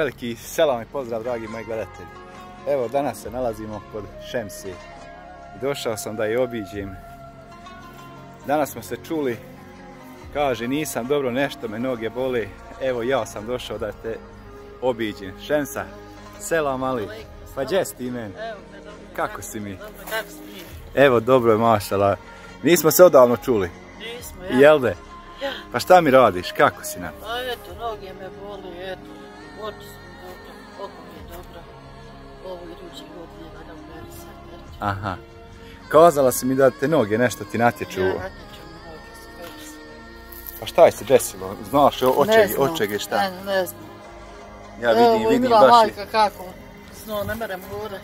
veliki selam i pozdrav, dragi moji gledatelji. Evo, danas se nalazimo kod Šemse i došao sam da je obiđem. Danas smo se čuli, kaže nisam dobro, nešto me noge boli. Evo, ja sam došao da te obiđem. Šemsa, selam ali, pa gdje si ti meni? Kako si mi? Evo, dobro je, mašala. Nismo se odavno čuli. Nismo, ja. Jel de? Ja. Pa šta mi radiš, kako si nam? A eto, noge me boli, eto, oči sam dobro, oko mi je dobro. Ovo idući godine da operisati, eto. Aha. Kazala si mi da te noge nešto ti natječu. Ja, natječu mi noge se operisati. Pa šta je se desilo? Znaš od čega je šta? Ne znam. Ja vidim bila baš majka kako, sno ne merem govoriti.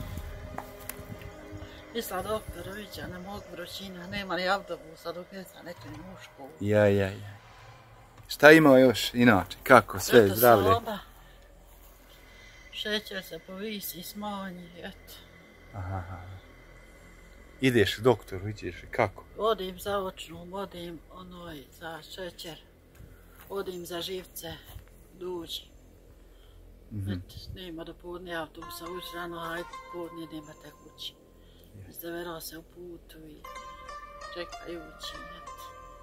Išla doktora, vića, ne mogu vrućina, nema ni autobusa dok ne sam neće ni u školu. Ja. Šta ima još inače? Kako? Sve zdravlje? Soba, šećer se povisi, smanji, eto. Aha. Ideš k doktoru, ideš kako? Odim za očnu, odim za šećer, odim za živce, duđi. Eto, nema do podne autobusa, ući rano, hajde podne, nema te kući. Zaverao se u putu i čekajući, eto,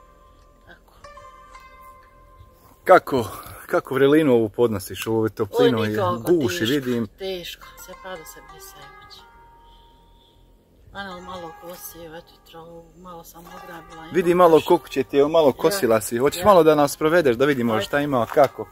tako. Kako vrelinu ovu podnosiš, ovu toplinu i guši, vidim. Teško, sve pada se brisajući. Malo kosio, eto, travu, malo sam ograbila. Vidi malo koliko će ti, malo kosila si. Hoćeš malo da nas provedeš, da vidimo šta ima, kako?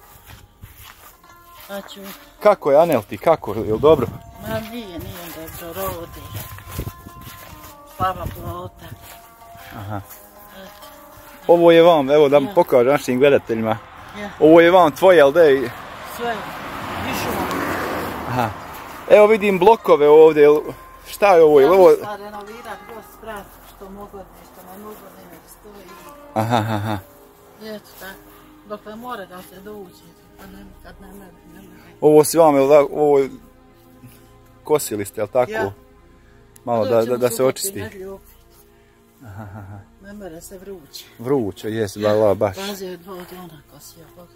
Kako je, Anel ti, kako, je li dobro? Ma nije dobro, rodi. Slaba plota. Aha. Ovo je vam, evo da pokažem našim gledateljima. Ovo je vam tvoje, jel da je? Sve, višu vam. Aha. Evo vidim blokove ovdje, šta je ovo? Ja mislim da renovirat gost sprat, što mogu nešto, ne mogu ne stoji. Aha. I eto tako, dok ne more da se dovući, kad ne mere. Ovo si vam, jel da, ovo kosili ste, jel tako? Ja. Malo da se očisti. Aha. Ne mere se vruće. Vruće, jesi, baš. Pazi od vode ona kosija, boga.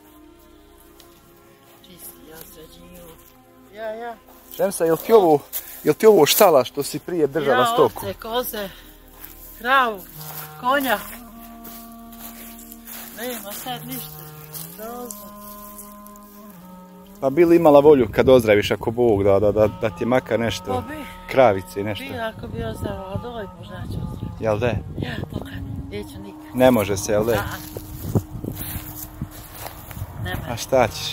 Čisti, ja sređivo. Ja. Šemsa, jel ti ovo štala što si prije držala stoku? Ja, ovce, koze, kravu, konja. Nema sad ništa. Dozno. Pa bi li imala volju kad ozdraviš ako Bog da ti makar nešto, kravice i nešto? Bi, ako bi ozdravila doj, možda ću ozdraviti. Jel de? Ja, Boga, neću nikad. Ne može se, jel de? Da. Ne može. A šta ćeš?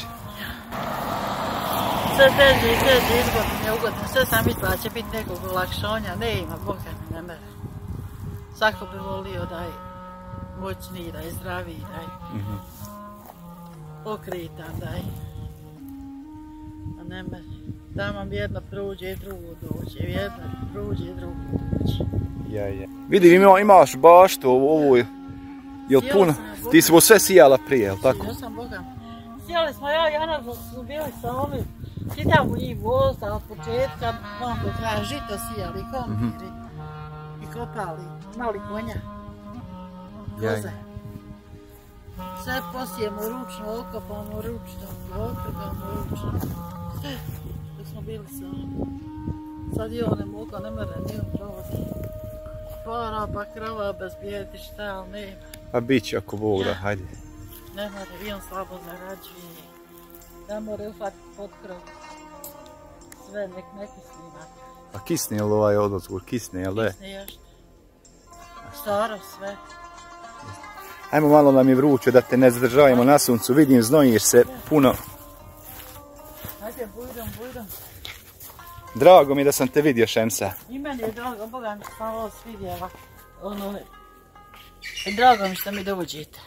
Sve teže i teže, izgodno, neugodno, sve sam mislila će biti nekog olakšanja, ne ima, Boga mi ne mere. Svako bi volio da je moćniji, da je zdraviji, da je pokritan, da je. A ne mere. Tamo jedno pruđe i drugo dođe, jedno pruđe i drugo dođe. Ja. Vidim, imaš baštu, ovo je, jel puno? Ti si ovo sve sijala prije, jel tako? Ja sam, Boga. Sijali smo ja i Ana, smo bili sa ovim, čitav u njih vozda od početka, on do kraja žito sijali, kombiri i kopali, mali konja, koze. Sve posijemo ručno, okopamo ručno, okopamo ručno, sve dok smo bili sa ovim. Sad je on ne mogu, ne mere, nije on provodi. Para pa krava bez bijedi, šta, ali nema. Pa bit će ako Bog da, hajde. Ne more, i on slabo zarađuje. Ne more uhvatiti pod krov. Sve nek kisne. A kisne li ovaj odozgur, kisne, jel da? Kisne još. Staro sve. Ajmo malo nam je vruće da te ne zadržavamo na suncu, vidim znojiš se puno. Hajde, bujdom. Drago mi je da sam te vidio, Šemsa. I meni je drago, Boga mi sam ovo svidjela. Drago mi što mi dođete.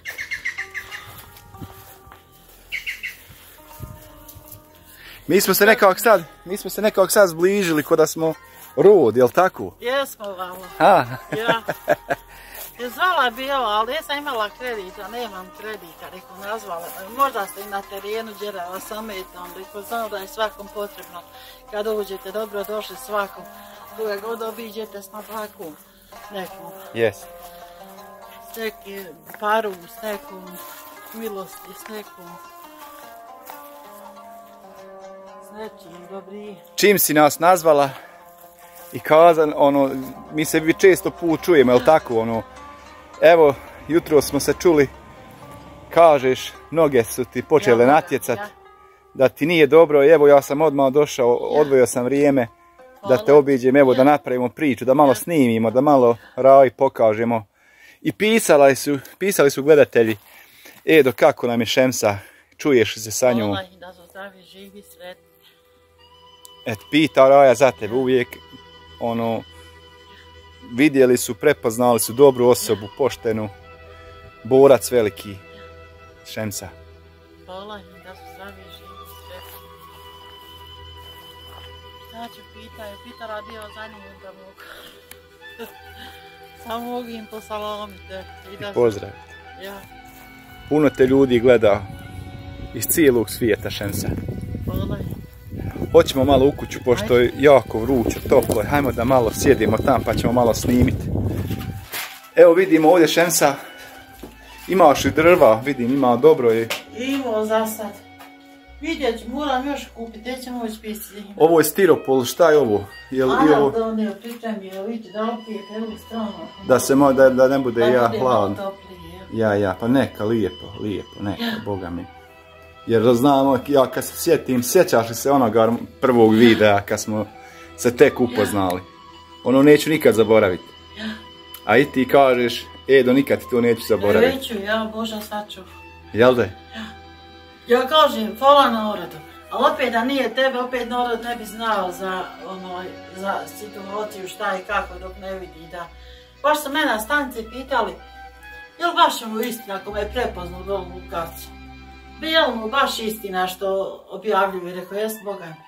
Mi smo se nekako sad zbližili ko da smo rod, jel tako? Jesmo, malo. Ja. Zvala bi ovo, ali nisam imala kredita, nemam kredita, rekao, nazvala. Možda ste i na terenu djerala sametom, rekao, znam da je svakom potrebno. Kad uđete, dobro došli svakom. Koga god obiđete s nabakom nekom. Yes. S nekim paru, s nekom milosti, s nekom s nečim dobri. Čim si nas nazvala i kazan, ono, mi se često put čujemo, jel tako, ono, evo, jutro smo se čuli, kažeš, noge su ti počele natjecat, da ti nije dobro, evo ja sam odmah došao, odvojio sam vrijeme, da te obiđem, evo da napravimo priču, da malo snimimo, da malo Raji pokažemo. I pisali su gledatelji, Edo, kako nam je Šemsa, čuješ se sa njom? Hvala im da su zdravi, živi, sretni. Et, pita Raja za tebe uvijek, ono, vidjeli su, prepoznali su dobru osobu, poštenu, borac veliki, Šemsa. Hvala im da su zdravi, živi, sretni. Šta ću pitala bio za njim da mogu. Samo mogu im posalamite. I pozdraviti. Ja. Puno te ljudi gleda iz cijelog svijeta, Šemsa. Hvala im. Hoćemo malo u kuću, pošto je jako vruće, toplo. Hajmo da malo sjedimo tam pa ćemo malo snimiti. Evo vidimo ovdje, Šemsa, imaš li drva, vidim, ima dobro je. Imao za sad. Vidjet ću, moram još kupiti, nećemo već pisati. Ovo je stiropol, šta je ovo? Ana da on je pripremio, vidite da opije prvu stranu. Da ne bude ja hladan. Toplije. Ja, pa neka, lijepo, neka, Boga mi. Jer znamo, ja kad se sjetim, sjećaš li se onoga prvog videa kad smo se tek upoznali? Ono neću nikad zaboraviti. A i ti kažeš, Edo, nikad ti to neću zaboraviti. Neću, ja Boža sačuv. Jel da? Ja kažem, hvala narodu. Ali opet da nije tebe, opet narod ne bi znao za situaciju šta i kako dok ne vidi da. Baš su mene na stanici pitali, jel baš mu istina ako me je prepoznao dolu u karcu? Jel mu baš istina što objavljuju, rekao, jes Boga mi.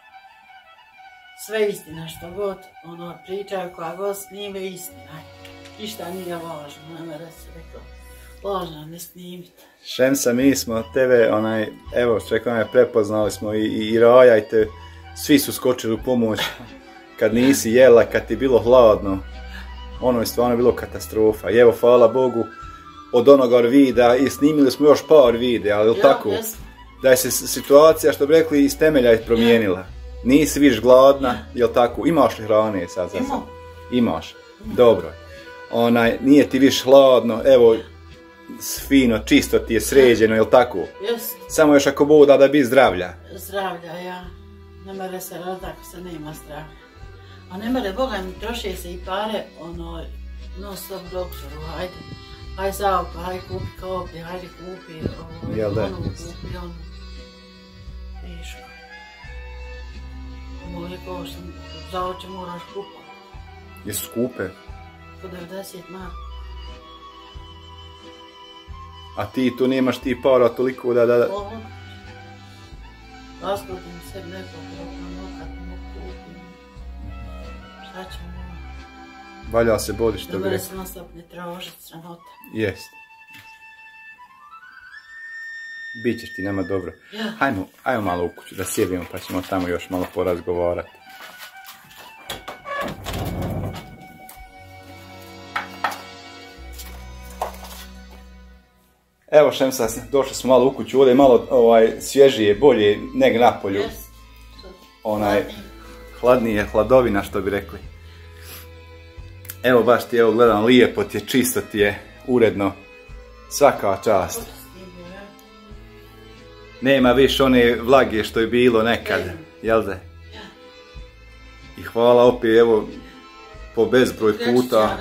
Sve istina što god pričaju, koja god snime, istina. Ništa nije važno, ne mere se rekao. Važno ne snimite. Šemsa, mi smo tebe, evo što prepoznali smo i Raja i te, svi su skočili u pomoć kad nisi jela, kad ti bilo hladno. Ono je stvarno bilo katastrofa. I evo, hvala Bogu, od onoga videa i snimili smo još par videa, ali je tako? Da je se situacija, što bi rekli, iz temelja je promijenila. Nisi viš gladna, jel tako? Imaš li hrane sad za sad? Imaš. Dobro. Nije ti viš hladno, evo, fino, čisto ti je sređeno, jel tako? Jest. Samo još ako Bog da bi zdravlja. Zdravlja, ja. Ne mere se roditi ako se nema zdravlja. A ne mere, Boga mi troši se i pare, non stop doktoru, hajde. Hajde zaopa, hajde kupi koplje, hajde kupi kupi onu pišku. Moje košte, za oče moraš kupiti. Jesu skupe? Po 90 marka. A ti tu nemaš ti para toliko da... Ovo. Raskutim sebi nekog kad mogu kupiti. Šta ćemo? Valja se bodi što bi rekao. se non stop ne tražiti, sramota. Jest. Bićeš ti nama dobro. Hajmo malo u kuću da sjedimo pa ćemo tamo još malo porazgovarati. Evo, Šemsa, došli smo malo u kuću, ovdje je malo svježije, bolje nego napolju. Hladnije, hladovina što bi rekli. Evo baš ti, evo gledam, lijepo ti je, čisto ti je, uredno, svaka čast. Nema više one vlage što je bilo nekad, jel da? I hvala opet, evo, po bezbroj puta.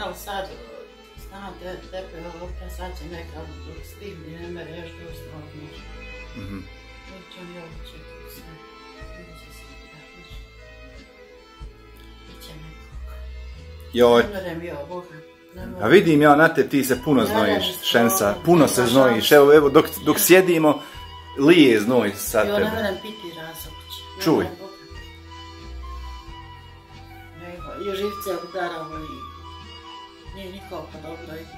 Tepe ovdje sad će nekad dok stigni, ne mere još dosta odmoći. Neće mi ovo čekati sve. Neće se tako ništa. Biće nekog. Ne merem ja, Boga. A vidim ja na te, ti se puno znojiš, Šemsa, puno se znojiš. Evo, dok sjedimo, lije znoj sad tebe. Jo, ne merem piti razokući. Čuj. I živce udaramo i nije nikako dobro i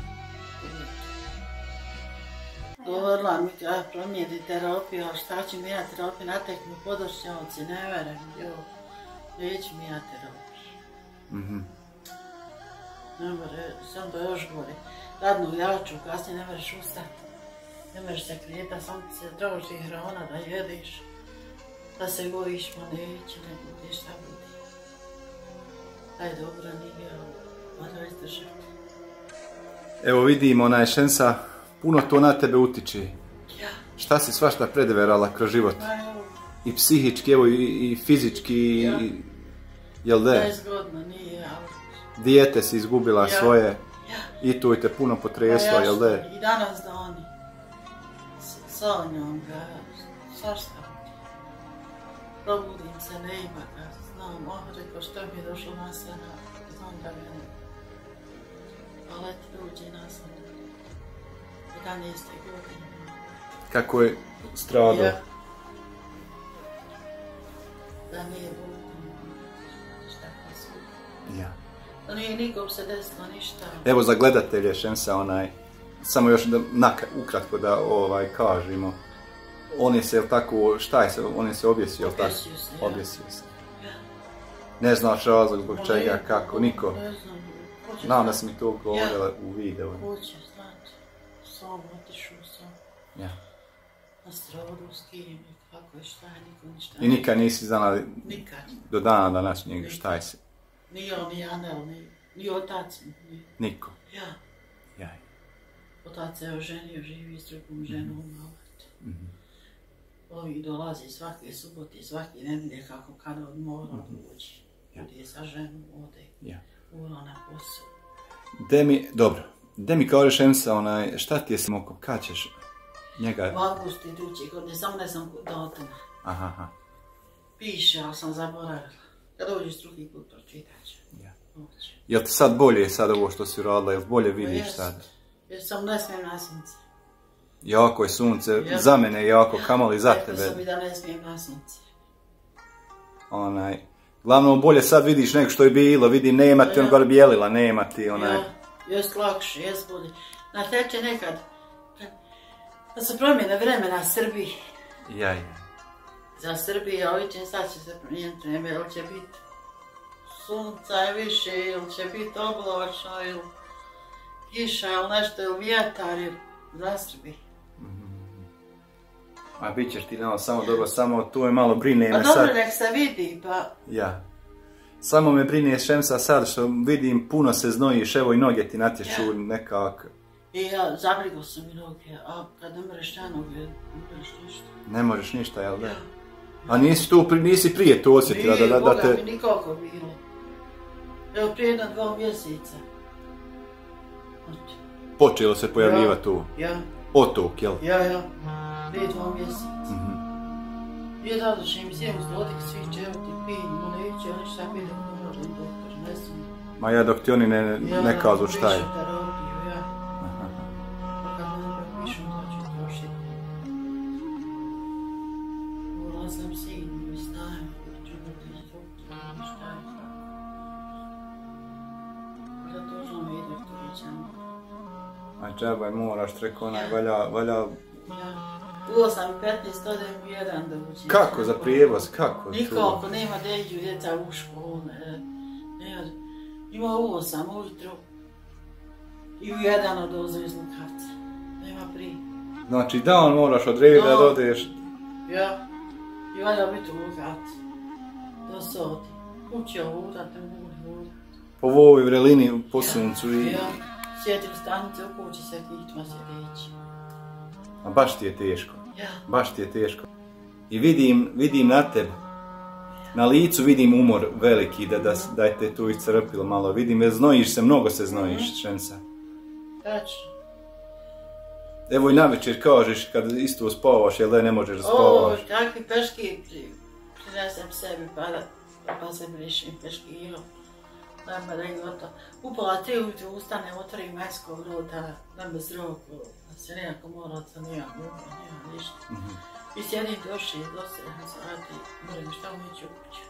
govorila mi kada promijeni terapiju, a šta će mi ja terapiju, nateknu podršnjavci, ne verem, neću mi ja terapiju. Ne more, sam to još gori, radnu jaču, kasnije ne mereš ustati, ne mereš se krijeta, sam ti se droži hrana da jediš, Da se bojiš, ma neće, ne bude šta bude. Daj dobro nije, mora izdržati. Evo vidim, Šemsa, puno to na tebe utiče. Ja. Šta si svašta predeverala kroz život? I psihički, evo i fizički, ja. Jel da? 20 godina nije, ali... Dijete si izgubila svoje. Ja. I tu te puno potreslo, jel da? I danas dani. Sanjam ga, svašta. Probudim se, ne ima ga, znam, rekao što mi je došlo na sana, znam da ga ne. Ali eto dođe na sana. 11. godine. Kako je stradao? Ja. Da nije Bog, šta pa su. Ja. Da nije nikom se desilo ništa. Evo za gledatelje Šemsa, samo još da ukratko da kažemo. On je se, jel tako, šta je se, on je se objesio, jel tako? Objesio se, ja. Objesio se. Ne znaš razlog zbog čega, kako, niko. Ne znam. Znam da si mi to govorila u videu. Hoće znati. Sam otišao sam. Ja. Na strodu s kim, kako je, šta je, niko ništa. I nikad nisi znala Nikad. do dana današnjeg šta je se? Ni on, ni Anel, ni otac. Niko. Ja. Jaj. Otac se oženio, živi s drugom ženom, ali ovi dolazi svake subote, svake nedelje, kako kada od mora dođi. Ode sa ženom, ode. Ura na posao. Dobro. Da mi kažeš Šemsa, šta ti je smoko, kad ćeš njega... U avgustu iduće godine, samo ne znam datuma. Aha. Piše, ali sam zaboravila. Kad dođeš drugi put, pročitat ću. Ja. Jel ti sad bolje sad ovo što si radila, jel bolje vidiš sad? Jer sam ne smijem na sunce. Jako je sunce, za mene jako, kamoli za tebe. Rekla sam i da ne smijem na sunce. Glavno bolje sad vidiš nego što je bilo, vidim nema ti, on bar bijelila, nema ti, Jest lakše, jest bolje. Na teče nekad, da se promijene vremena Srbiji. Ja. Za Srbiju, a ovdje sad će se promijeniti vreme, ili će biti sunca je više, ili će biti oblačno, ili kiša, ili nešto, ili vjetar, ili za Srbiju. A bit ćeš ti samo dobro, samo to je malo brine me sad. Pa dobro, nek se vidi, pa... Ja. Samo me brine Šemsa sad što vidim puno se znojiš, evo i noge ti natječu nekak. I ja zabrigo sam i noge, a kad ne mreš na noge, ne mreš ništa. Ne možeš ništa, jel da? A nisi prije to osjetila da te... Nije, Boga mi nikako bilo. Evo prije 1-2 mjeseca. Počelo se pojavljivati tu? Ja. Otok, jel? Ja. Prije 2 mjeseca. Nije zato što im sjevu zlodik, svi čevati, pinimo, neće, oni šta pide, ne možem doktor, ne znam. Ma ja dok ti oni ne kažu šta je. Ja, terapiju, ja. Pa kad me ne prepišu, da ću trošiti. Volila sam sin, mi znajem, ću biti iz doktora, šta je tako. Zato znam i doktora ćemo. A džabaj moraš, rekao valja... Ja. Bilo sam 15, odem u 1 da uđem. Kako za prijevoz, kako? Nikako, nema da iđu djeca u školu, ima u 8 ujutro i u 1 odozvu iz Lukavca. Nema prije. Znači dan moraš odrediti da odeš? Ja, i valja biti u Lukavcu. Do sati. Kuće ovudat, ne mogu vodat. Po ovoj vrelini, po suncu i... Ja, sjeti u stanice, u kući se kitma sjedeći. A baš ti je teško. Ja. Baš ti je teško. I vidim na tebi, na licu vidim umor veliki, da je te tu iscrpilo malo. Vidim, znojiš se, mnogo se znojiš, Šemsa. Tačno. Evo i navečer kažeš, kad isto spavaš, jel da ne možeš da spavaš? Kakvi peški prinesem sebi, pa se brišim peški, nema da je gotovo. U pola 3 ujutru ustanem, otvorim majskog rota, da me zroku, da se nekako mora od sam nema muka, nema ništa. I sjedim do 6, do 7 sati, moram šta umići u kuću.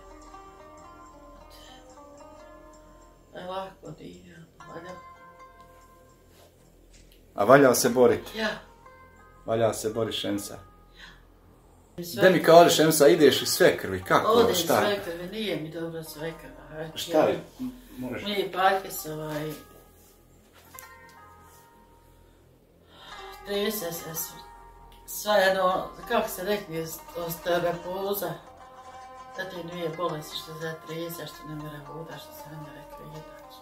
Da je lako divno, valja. A valja se boriti? Ja. Valja se bori Šemsa. Da mi kažeš Šemsa, ideš i sve krvi, kako? Odem sve krvi, nije mi dobro sve krvi. Šta je? Nije Parkinsova i... Trese se sve jedno, kako se rekli, osteorepoza. Za te dvije bolesti što se trese, što ne mere voda, što se ne mere kretati.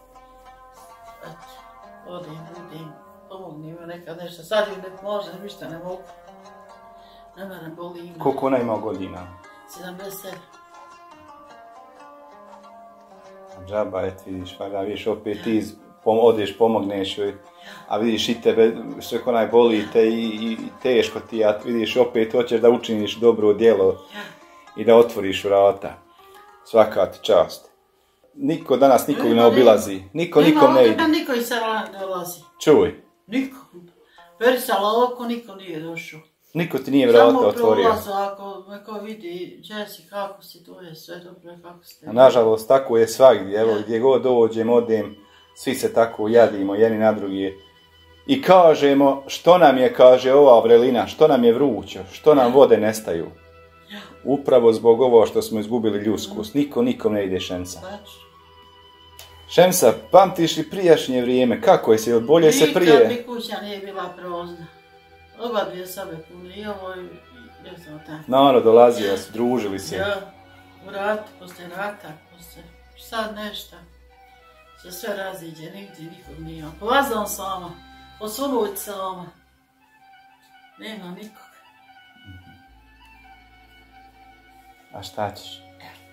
Odim, budim, pomogni mi nekad nešto. Sad im ne može, ništa ne mogu. Ne mere boli ima. Koliko ona ima godina? 77. Džaba, et vidiš, pa da vidiš opet ti odeš, pomogneš joj, a vidiš i tebe sve ko najbolji te i teško ti, a vidiš opet hoćeš da učiniš dobro djelo i da otvoriš vrata. Svaka ti čast. Niko danas nikog ne obilazi, niko nikom ne ide. Niko iz sela ne dolazi. Čuj. Niko. Perisala oko, niko nije došao. Niko ti nije vrata otvorio. Samo prolazu, ako neko vidi, Jesse, kako si, to je sve dobro, kako ste. A nažalost, tako je svagdje, evo, gdje god dođem, odem, svi se tako jadimo, jedni na drugi. I kažemo, što nam je, kaže ova vrelina, što nam je vruće, što nam vode nestaju. Upravo zbog ovo što smo izgubili ljudskost. Niko nikom ne ide, Šemsa. Šemsa, pamtiš li prijašnje vrijeme? Kako je se, bolje se prije? Nikad mi kuća nije bila prozna. Oba dvije sobe pune i ovo i ne znam tako. Narod dolazio, družili se. Ja, u ratu, poslije rata, poslije sad nešto. Se sve raziđe, nigdje nikog nije. Po vazom sama, po svunuć sama. Nema nikog. A šta ćeš?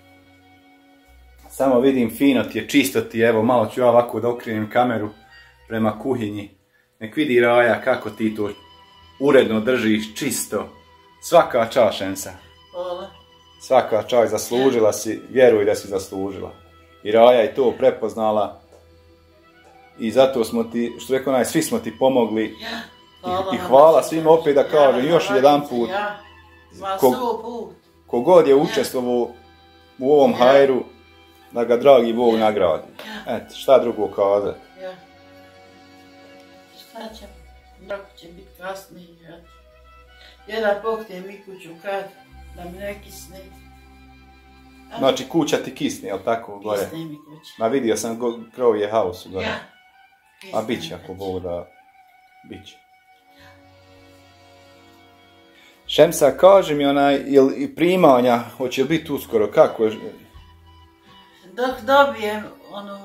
Samo vidim, fino ti je, čisto ti je, evo malo ću ja ovako da okrenem kameru prema kuhinji. Nek vidi Raja kako ti to uredno držiš, čisto. Svaka čast, Šemsa. Hvala. Svaka čast, zaslužila si, vjeruj da si zaslužila. I Raja je to prepoznala. I zato smo ti, što rekao svi smo ti pomogli. I hvala svima opet da kažem još jedan put. Kogod je učestvovao u ovom hajru, da ga dragi Bog nagradi. Eto, šta drugo kazati? Šta će? Kako će biti kasnije? Jedan pokrijem mi kuću kad, da mi ne kisne. Znači kuća ti kisne, jel tako? Gore? Kisne mi kuća. Ma vidio sam krov je haus gore. Ja. A bit će ako Bog da... Bit će. Šemsa, kaži mi jel primanja, hoće li biti uskoro, kako je? Dok dobijem onu...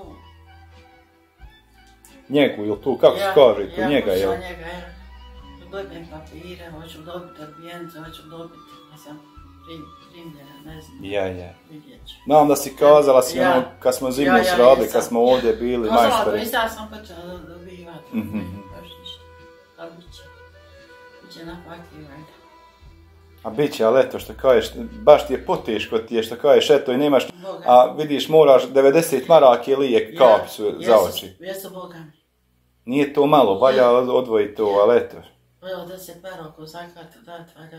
Njegu, jel tu, kako se kaže, tu njega, jel? Ja, njega, ja. Dobijem papire, hoću dobiti odbijence, hoću dobiti, ne znam, primljena, ne znam. Ja. Vidjet ću. Znam da si kazala si ono, kad smo zimu sradili, kad smo ovdje bili, majstori. I sad sam počela dobivati, baš ništa. Ali biće napakivanje. A bit će, ali eto što kažeš, baš ti je poteško ti je što kažeš, eto i nemaš, a vidiš moraš 90 maraka je lijek kapsu za oči. Jesu Boga. Nije to malo, valja odvojiti to, ali eto. Valja 10 maraka za kartu dati, valja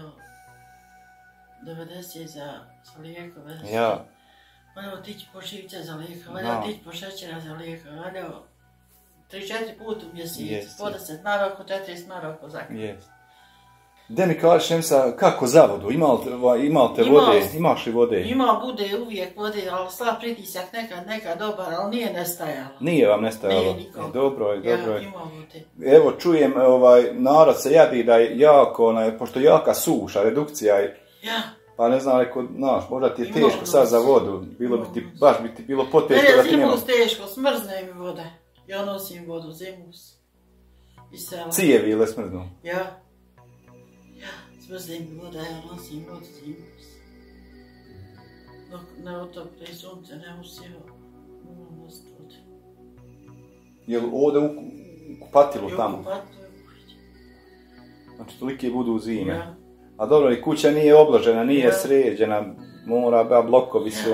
90 za lijekove. Ja. Valja otići po živce za lijeka, valja otići po šećera za lijeka, valja 3-4 puta u mjesec, po 10 maraka, 40 maraka za kartu. Gdje mi kažeš, Šemsa, kako za vodu? Imate vode? Imaš li vode? Ima, bude uvijek vode, ali slab pritisak nekad dobar, ali nije nestajalo. Nije vam nestajalo? Nije nikog. Dobro je. Ja, ima vode. Evo, čujem, narod se jadi da je jako, pošto je jaka suša, redukcija je. Ja. Pa ne znam, rekao, možda ti je teško sad za vodu. Baš bi ti bilo poteško da ti nema. Zimus teško, smrzne mi voda. Ja nosim vodu, zimus. Cijevi ili smrznu? Ja. Smrzne mi voda, ja nosim vodu, zimus. Dok ne otople sunce, ne usio, moram nositi vode. Je li ovdje u kupatilu tamo? U kupatilu je kuće. Znači, toliki budu zime. Ja. A dobro, i kuća nije obložena, nije sređena, mora, blokovi su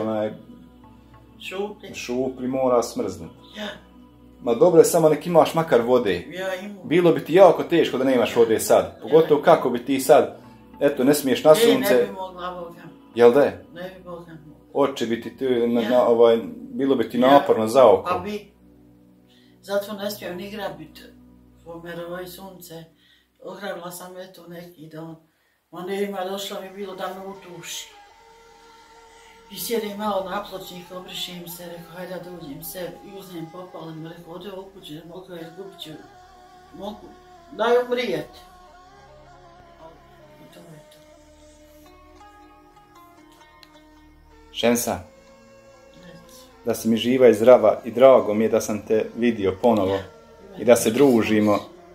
šupli, mora smrznuti. Ja. Ma dobro je, samo nek imaš makar vode. Ja imam. Bilo bi ti jako teško da nemaš vode sad. Pogotovo kako bi ti sad, eto, ne smiješ na sunce. Ne bi mogla Boga. Jel da je? Ne bi Boga. Oči bi ti, bilo bi ti naporno za oko. Pa bi. Zato ne smijem ni grabiti. Pomerovo i sunce. Ohrabila sam eto neki dan. Onda ima došla mi bilo da me utuši. I sjedim malo na pločnik, obrišim se, rekao, hajde da uđem sebi. I uzmem popalim, rekao, ode u kuću, ne mogu je izgubit ću. Mogu, daj umrijeti. I to je to. Šemsa, da si mi živa i zdrava i drago mi je da sam te vidio ponovo i da se družimo.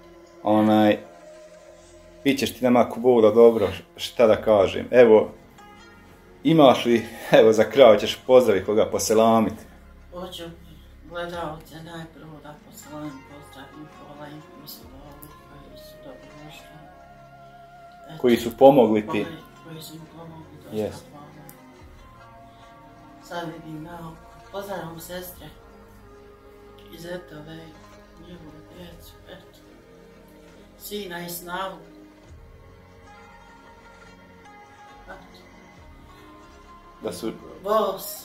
Bićeš ti nam ako Bog da dobro, šta da kažem. Evo, imaš li, evo za kraj ćeš pozdraviti koga poselamiti. Hoću gledalce najprvo da poselam, pozdravim, hvala im koji su dobrodošli. Koji su pomogli ti. Koji su mi pomogli, dosta hvala. Sad vidim na oko. Pozdravim sestre iz Etove, njegovu djecu, eto. Sina i snavu. Da su... Bos.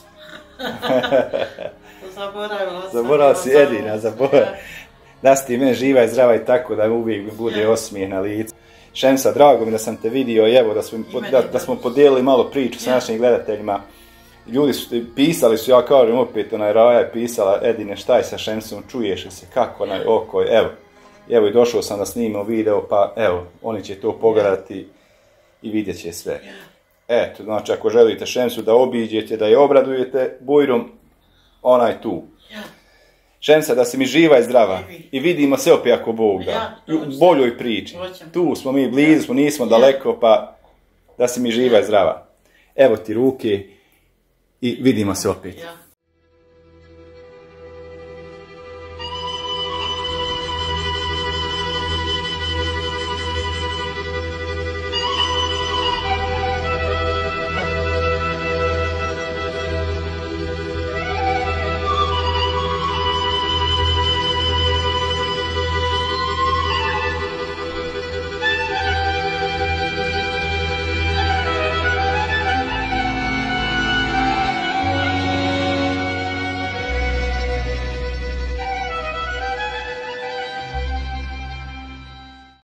Zaboravila si Edina, da si ti mene živa i zdrava i tako da uvijek bude osmijeh na licu. Šemsa, drago mi da sam te vidio i evo da smo podijelili malo priču sa našim gledateljima. Ljudi su pisali, ja kažem opet, Raja je pisala, Edine, šta je sa Šemsom, čuješ li se, kako onaj oko, evo i došao sam da snimam video, pa evo, oni će to pogledati i vidjet će sve. Eto, znači ako želite Šemsu da obiđete, da je obradujete, Bujrum, ona je tu. Šemsa, da si mi živa i zdrava i vidimo se opet ako Bog da, u boljoj priči. Tu smo mi, blizu smo, nismo daleko, pa da si mi živa i zdrava. Evo ti ruke i vidimo se opet.